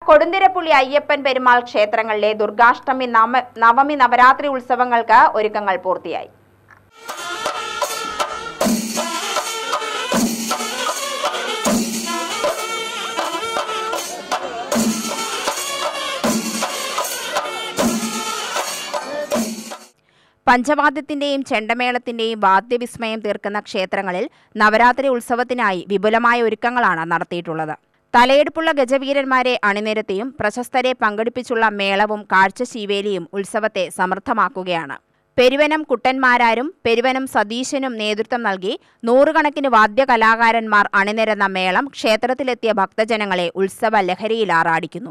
കൊടുന്തിരപ്പുള്ളി അയ്യപ്പൻ പെരുമാൾ ക്ഷേത്രങ്ങളിലെ ദുർഗാഷ്ടമി നവമി നവരാത്രി ഉത്സവങ്ങൾക്ക് ഒരുക്കങ്ങൾ പൂർത്തിയായി. പഞ്ചവാദ്യത്തിന്റെയും ചെണ്ടമേളത്തിന്റെയും വാദ്യവിസ്മയം തീർക്കുന്ന ക്ഷേത്രങ്ങളിൽ നവരാത്രി ഉത്സവത്തിനായി വിപുലമായ ഒരുക്കങ്ങളാണ് നടത്തിയിട്ടുള്ളത്. തലയെടുപ്പുള്ള ഗജവീരന്മാരെ അണിനിരത്തിയും പ്രശസ്തരെ പങ്കെടുപ്പിച്ചുള്ള മേളവും കാഴ്ചശീവേലിയും ഉത്സവത്തെ സമൃദ്ധമാക്കുകയാണ്. പെരുവനം കുട്ടന്മാരാരും പെരുവനം സതീശനും നേതൃത്വം നൽകി നൂറുകണക്കിന് വാദ്യകലാകാരന്മാർ അണിനിരന്ന മേളം ക്ഷേത്രത്തിലെത്തിയ ഭക്തജനങ്ങളെ ഉത്സവ ലഹരിയിലാറാടിക്കുന്നു.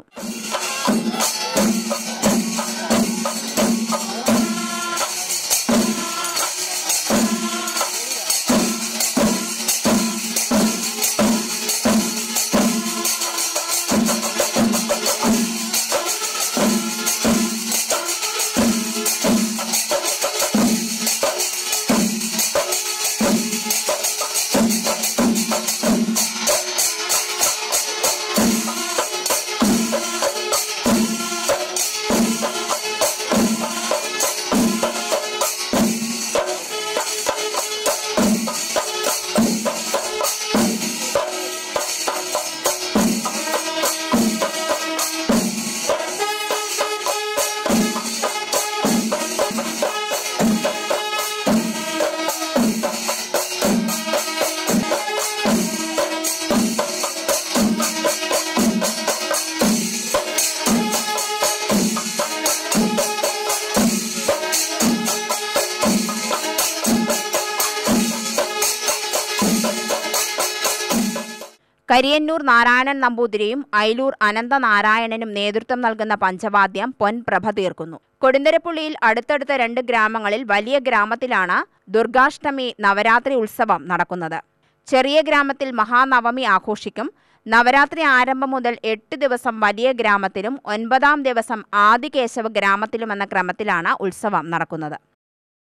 കരിയന്നൂർ നാരായണൻ നമ്പൂതിരിയും അയിലൂർ അനന്തനാരായണനും നേതൃത്വം നൽകുന്ന പഞ്ചവാദ്യം പൊൻപ്രഭ തീർക്കുന്നു. കൊടുന്തിരപ്പുള്ളിയിൽ അടുത്തടുത്ത 2 ഗ്രാമങ്ങളിൽ വലിയ ഗ്രാമത്തിലാണ് ദുർഗാഷ്ടമി നവരാത്രി ഉത്സവം നടക്കുന്നത്. ചെറിയ ഗ്രാമത്തിൽ മഹാനവമി ആഘോഷിക്കും. നവരാത്രി ആരംഭം മുതൽ 8 ദിവസം വലിയ ഗ്രാമത്തിലും 9ാം ദിവസം ആദികേശവ ഗ്രാമത്തിലുമെന്ന ക്രമത്തിലാണ് ഉത്സവം നടക്കുന്നത്.